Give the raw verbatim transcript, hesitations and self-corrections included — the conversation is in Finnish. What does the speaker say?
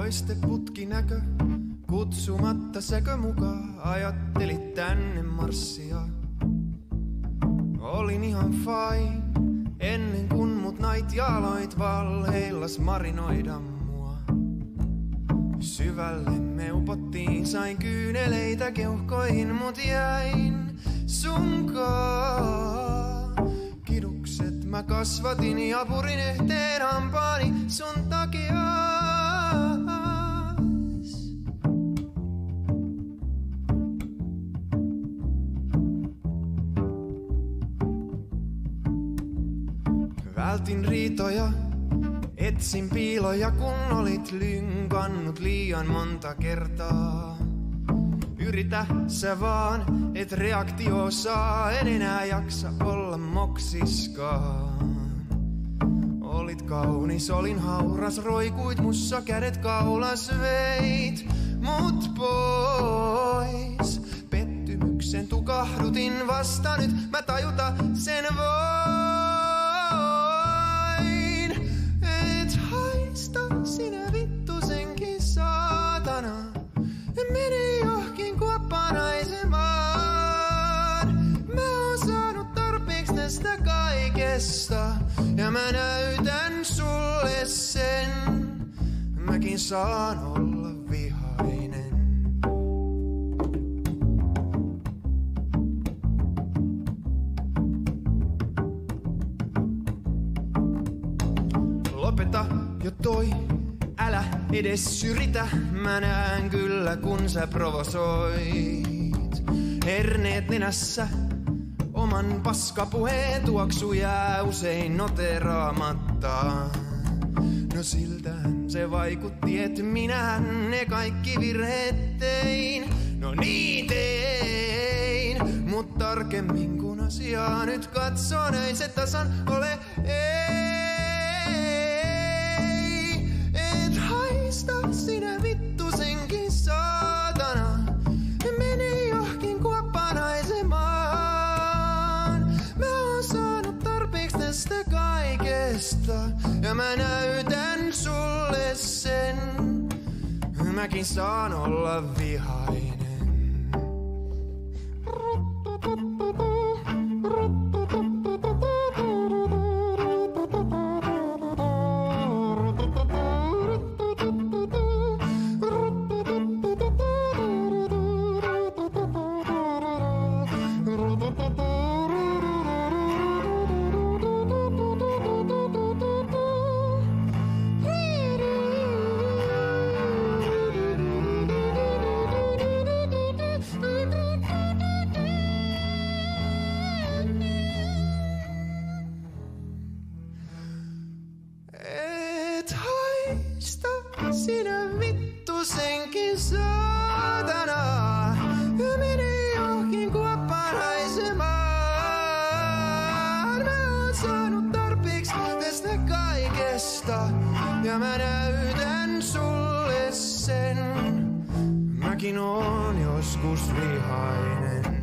Loisteputkinäkö, kutsumatta säkö mukaan, ajattelit tänne marssia. Olin ihan fine, ennen kun mut nait ja aloit valheillas marinoida mua. Syvälle me upottiin, sain kyyneleitä keuhkoihin, mut jäin sunkaan. Kidukset mä kasvatin ja purin yhteen hampaani sun takia. Vältin riitoja, etsin piiloja, kun olit lynkannut liian monta kertaa. Yritä sä vaan, et reaktio saa, en enää jaksa olla moksiskaan. Olit kaunis, olin hauras, roikuit mussa, kädet kaulas veit mut pois. Pettymyksen tukahdutin vasta nyt, mä tajuta sen voin. Et haista sinä vittu senkin saatana, mene johonkin kuoppanaisemaan. Mä oon saanut tarpeeksi tästä kaikesta, ja mä näytän sulle sen. Mäkin saan olla vihainen. Lopeta jo toi, älä edes yritä. Mä näen kyllä kun sä provosoit. Herneet nenässä, oman paskapuheen tuoksu jää usein noteraamatta. No siltähän se vaikutti, et minähän ne kaikki virheet tein. No niin tein, mut tarkemmin kun asiaa nyt katson, ei se tasan ole ei. Et haista sinä vittu senkin saatana, mene johonkin kuoppanaisemaan. Mä oon saanut tarpeeksi tästä kaikesta, ja mä näytän sulle sen. Mäkin saan olla vihainen. Sinä vittu senkin saatana, mene johonkin kuoppanaisemaan. Mä oon saanut tarpeeksi tästä kaikesta, ja mä näytän sulle sen. Mäkin oon joskus vihainen.